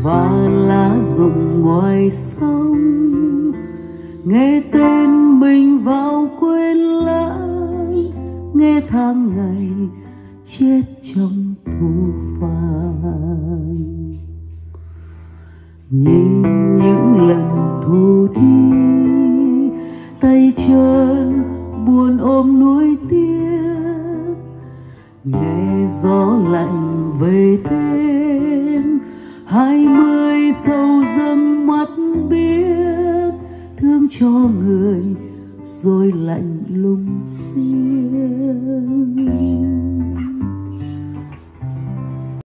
và lá rụng ngoài sông, nghe tên mình vào quên lãng, nghe tháng ngày chết trong thu vàng. Nhìn những lần thu đi, tay chân buồn ôm nuối tiếc, nghe gió lạnh về đêm, 20 sầu dâng mắt biết, thương cho người rồi lạnh lùng xiết.